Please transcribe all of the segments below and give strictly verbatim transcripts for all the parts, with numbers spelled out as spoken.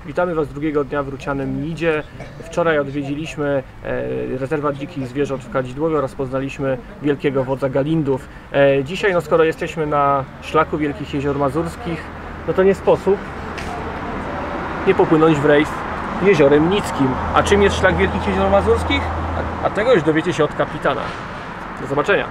Witamy Was drugiego dnia w Rucianym Nidzie. Wczoraj odwiedziliśmy e, rezerwat dzikich zwierząt w Kadzidłowie oraz poznaliśmy wielkiego wodza Galindów. E, dzisiaj, no skoro jesteśmy na szlaku Wielkich Jezior Mazurskich, no to nie sposób nie popłynąć w rejs Jeziorem Nickim. A czym jest szlak Wielkich Jezior Mazurskich? A, a tego już dowiecie się od kapitana. Do zobaczenia.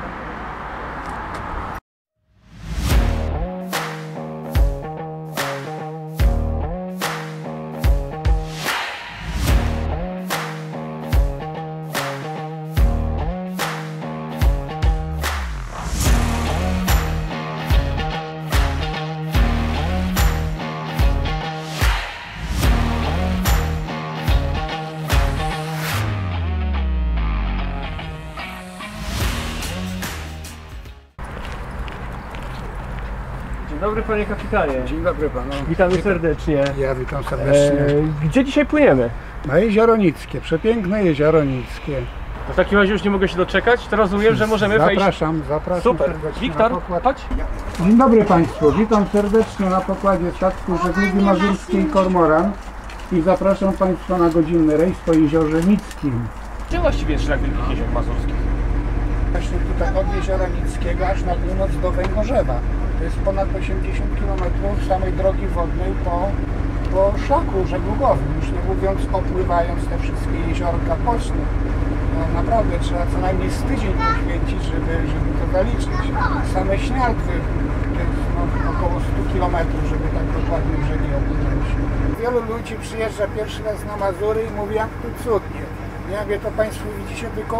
Dzień dobry, panie kapitanie. Dzień dobry panu. Witamy witam. serdecznie. Ja witam serdecznie. E, gdzie dzisiaj płyniemy? Na Jezioro Nickie, przepiękne Jezioro Nickie. W takim razie już nie mogę się doczekać. Teraz rozumiem, że możemy wejść. Zapraszam, zapraszam. Super. serdecznie Wiktor, na pokład. chodź. Dzień dobry państwu, witam serdecznie na pokładzie statku żeglugi mazurskiej Kormoran i zapraszam państwa na godzinny rejs po Jeziorze Nickim. Gdzie właściwie jest szlak Wielkich Jezior Mazurskich? Właśnie tutaj od Jeziora Nickiego aż na północ do Węgorzewa. To jest ponad osiemdziesiąt kilometrów samej drogi wodnej po, po szlaku żeglugowym, już nie mówiąc opływając te wszystkie jeziorka boczne. No, naprawdę trzeba co najmniej z tydzień poświęcić, żeby, żeby to zaliczyć. Same Śniardwy to jest no, około stu kilometrów, żeby tak dokładnie brzegi opłynąć. Wielu ludzi przyjeżdża pierwszy raz na Mazury i mówi, jak tu cudnie. Ja mówię, to państwo widzicie tylko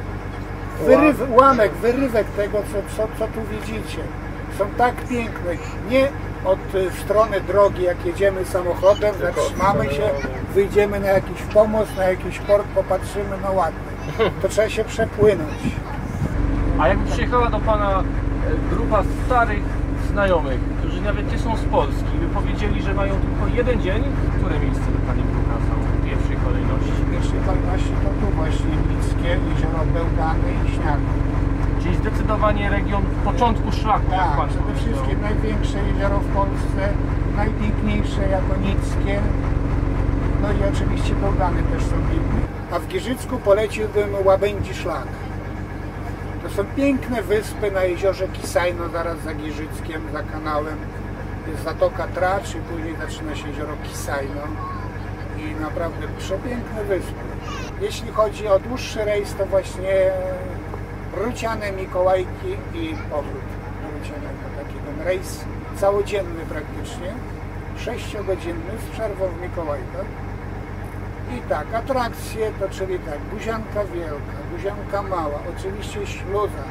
wyryw, ułamek, wyrywek tego, co, co, co tu widzicie. Są tak piękne, nie od strony drogi, jak jedziemy samochodem, zatrzymamy się, wyjdziemy na jakiś pomost, na jakiś port, popatrzymy, no ładnie. To trzeba się przepłynąć. A jakby przyjechała do pana grupa starych znajomych, którzy nawet nie są z Polski, by powiedzieli, że mają tylko jeden dzień, które miejsce by pani pokazał w pierwszej kolejności? W pierwszej kolejności to tu właśnie Nickie, Jezioro Bełgany i Śniardów. Czyli zdecydowanie region początku szlaku. Tak, pan przede wszystkim największe jezioro w Polsce, najpiękniejsze jako Nickie, no i oczywiście Bełgany też są piękne. A w Giżycku poleciłbym Łabędzi Szlak. To są piękne wyspy na jeziorze Kisajno, zaraz za Giżyckiem, za kanałem. Jest Zatoka Tracz i później zaczyna się jezioro Kisajno. I naprawdę przepiękne wyspy. Jeśli chodzi o dłuższy rejs, to właśnie Ruciane, Mikołajki i powrót do Rucianego. Taki ten rejs całodzienny praktycznie, sześciogodzinny z przerwą w Mikołajkach. I tak, atrakcje to czyli tak, Guzianka Wielka, Guzianka Mała, oczywiście śluza,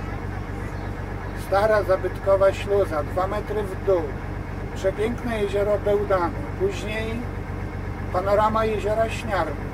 stara zabytkowa śluza, dwa metry w dół, przepiękne jezioro Bełdany, później panorama jeziora Śniardów.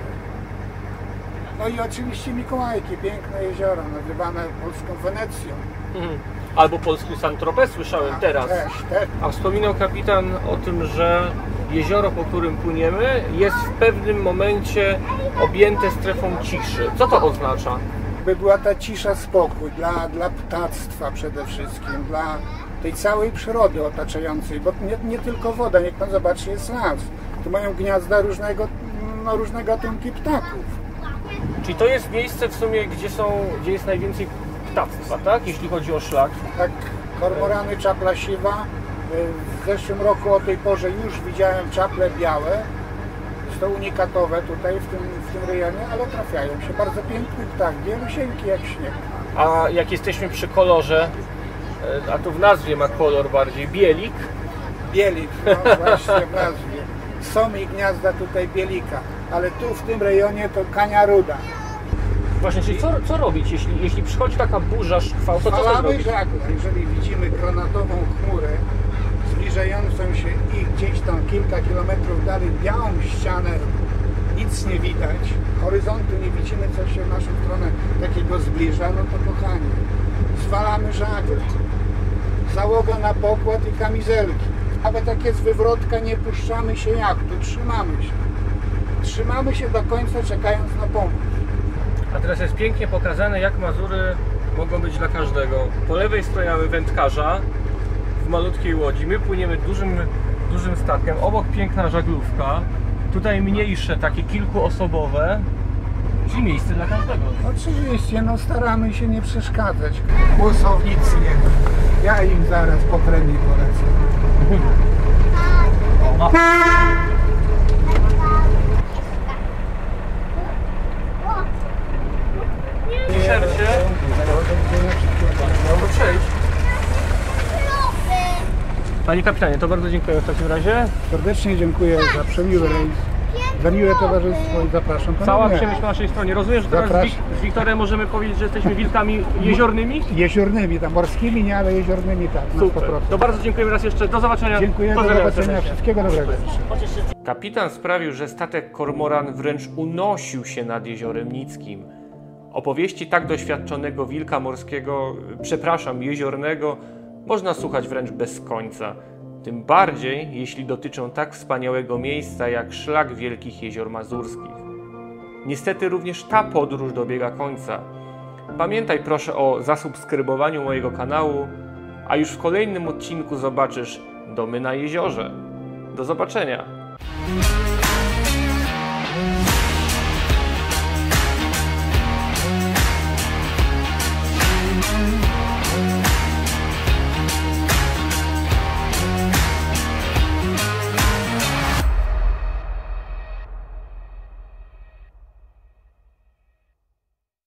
No i oczywiście Mikołajki, piękne jezioro, nazywane polską Wenecją. Mhm. Albo polską Saint-Tropez słyszałem A, teraz. Też, też. A wspominał kapitan o tym, że jezioro, po którym płyniemy, jest w pewnym momencie objęte strefą ciszy. Co to oznacza? By była ta cisza, spokój dla, dla ptactwa przede wszystkim, dla tej całej przyrody otaczającej, bo nie, nie tylko woda, niech pan zobaczy, jest las. Tu mają gniazda różnego, no, różne gatunki ptaków. Czyli to jest miejsce w sumie, gdzie, są, gdzie jest najwięcej ptactwa, tak? Jeśli chodzi o szlak. Tak, kormorany, czapla siwa. W zeszłym roku o tej porze już widziałem czaple białe. Jest to unikatowe tutaj w tym, w tym rejonie, ale trafiają się. Bardzo piękny ptak, bielusieńki jak śnieg. A jak jesteśmy przy kolorze, a tu w nazwie ma kolor bardziej bielik. Bielik, no właśnie w nazwie. Są i gniazda tutaj bielika, ale tu w tym rejonie to kania ruda. Właśnie, czyli co, co robić, jeśli, jeśli przychodzi taka burza, szkwał, to co to Zwalamy robić? żagle. Jeżeli widzimy granatową chmurę zbliżającą się i gdzieś tam kilka kilometrów dalej białą ścianę, nic nie widać, horyzontu nie widzimy, co się w naszą stronę takiego zbliża, no to kochani, zwalamy żagle. Załoga na pokład i kamizelki. Nawet jak jest wywrotka, nie puszczamy się jachtu, trzymamy się. Trzymamy się do końca, czekając na pomoc. A teraz jest pięknie pokazane, jak Mazury mogą być dla każdego. Po lewej stronie mamy wędkarza w malutkiej łodzi. My płyniemy dużym dużym statkiem. Obok piękna żaglówka. Tutaj mniejsze, takie kilkuosobowe. Czyli miejsce dla każdego. Oczywiście, no staramy się nie przeszkadzać. Kłosownicy nie. Ja im zaraz po premii polecę. O, Szercie. No przejść. Panie kapitanie, to bardzo dziękuję w takim razie. Serdecznie dziękuję za przemiły rejs, za miłe towarzystwo i zapraszam ponownie. Cała przyjemność po naszej stronie. Rozumiem, że teraz z, Zapraszam. Wik z Wiktorem możemy powiedzieć, że jesteśmy wilkami jeziornymi? Jeziornymi, tam morskimi nie, ale jeziornymi tak, na sto Super. procent. To bardzo dziękujemy raz jeszcze. Do zobaczenia. Dziękuję, do Pozdrawiam zobaczenia, serdecznie. wszystkiego dobrego. Kapitan sprawił, że statek Kormoran wręcz unosił się nad Jeziorem Nickim. Opowieści tak doświadczonego wilka morskiego, przepraszam, jeziornego, można słuchać wręcz bez końca. Tym bardziej, jeśli dotyczą tak wspaniałego miejsca jak Szlak Wielkich Jezior Mazurskich. Niestety również ta podróż dobiega końca. Pamiętaj proszę o zasubskrybowaniu mojego kanału, a już w kolejnym odcinku zobaczysz domy na jeziorze. Do zobaczenia!